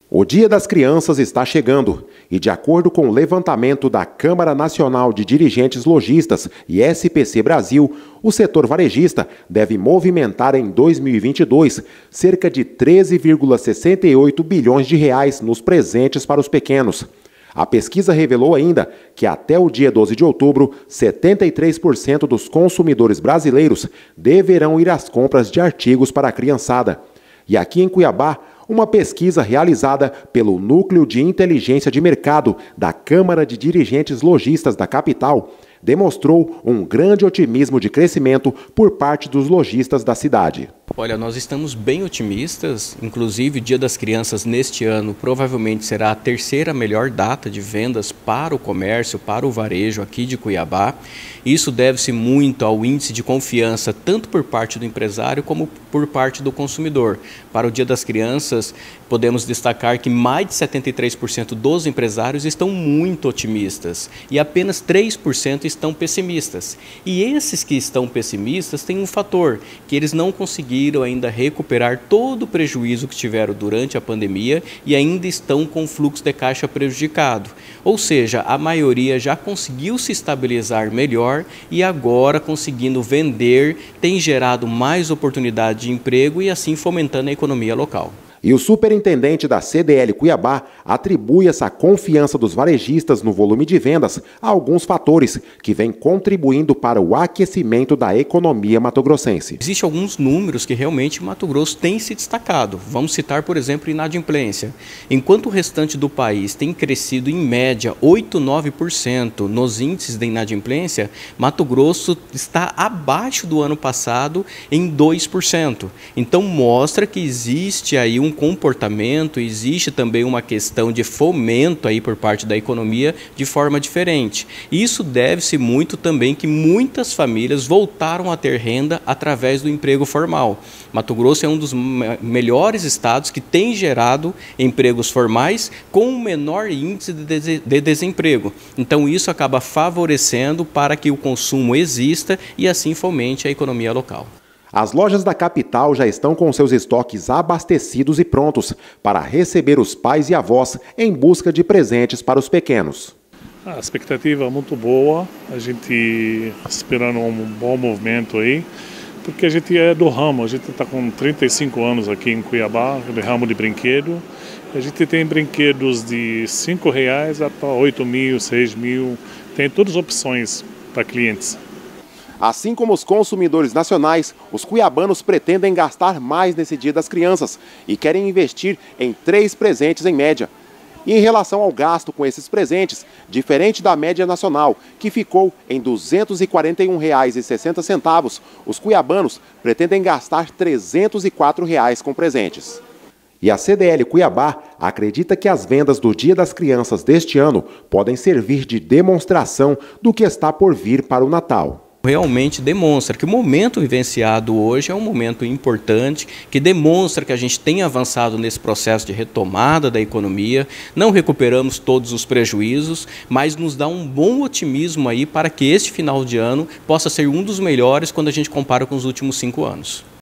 O Dia das Crianças está chegando e, de acordo com o levantamento da Câmara Nacional de Dirigentes Lojistas e SPC Brasil, o setor varejista deve movimentar em 2022 cerca de 13,68 bilhões de reais nos presentes para os pequenos. A pesquisa revelou ainda que até o dia 12 de outubro, 73% dos consumidores brasileiros deverão ir às compras de artigos para a criançada. E aqui em Cuiabá, uma pesquisa realizada pelo Núcleo de Inteligência de Mercado da Câmara de Dirigentes Lojistas da capital demonstrou um grande otimismo de crescimento por parte dos lojistas da cidade. Olha, nós estamos bem otimistas, inclusive o Dia das Crianças neste ano provavelmente será a terceira melhor data de vendas para o comércio, para o varejo aqui de Cuiabá. Isso deve-se muito ao índice de confiança tanto por parte do empresário como por parte do consumidor. Para o Dia das Crianças, podemos destacar que mais de 73% dos empresários estão muito otimistas e apenas 3% estão pessimistas. E esses que estão pessimistas têm um fator, que eles não conseguiram ainda recuperar todo o prejuízo que tiveram durante a pandemia e ainda estão com o fluxo de caixa prejudicado. Ou seja, a maioria já conseguiu se estabilizar melhor e agora, conseguindo vender, tem gerado mais oportunidade de emprego e assim fomentando a economia local. E o superintendente da CDL Cuiabá atribui essa confiança dos varejistas no volume de vendas a alguns fatores que vêm contribuindo para o aquecimento da economia mato-grossense. Existem alguns números que realmente Mato Grosso tem se destacado. Vamos citar, por exemplo, inadimplência. Enquanto o restante do país tem crescido em média 8, 9% nos índices de inadimplência, Mato Grosso está abaixo do ano passado em 2%. Então mostra que existe aí um comportamento, existe também uma questão de fomento aí por parte da economia de forma diferente. Isso deve-se muito também que muitas famílias voltaram a ter renda através do emprego formal. Mato Grosso é um dos melhores estados que tem gerado empregos formais com o menor índice de desemprego. Então isso acaba favorecendo para que o consumo exista e assim fomente a economia local. As lojas da capital já estão com seus estoques abastecidos e prontos para receber os pais e avós em busca de presentes para os pequenos. A expectativa é muito boa, a gente esperando um bom movimento aí, porque a gente é do ramo, a gente está com 35 anos aqui em Cuiabá, do ramo de brinquedo. A gente tem brinquedos de R$ 5,00 até 8 mil, 6 mil, tem todas as opções para clientes. Assim como os consumidores nacionais, os cuiabanos pretendem gastar mais nesse Dia das Crianças e querem investir em 3 presentes em média. E em relação ao gasto com esses presentes, diferente da média nacional, que ficou em R$ 241,60, os cuiabanos pretendem gastar R$ 304 com presentes. E a CDL Cuiabá acredita que as vendas do Dia das Crianças deste ano podem servir de demonstração do que está por vir para o Natal. Realmente demonstra que o momento vivenciado hoje é um momento importante, que demonstra que a gente tem avançado nesse processo de retomada da economia, não recuperamos todos os prejuízos, mas nos dá um bom otimismo aí para que este final de ano possa ser um dos melhores quando a gente compara com os últimos 5 anos.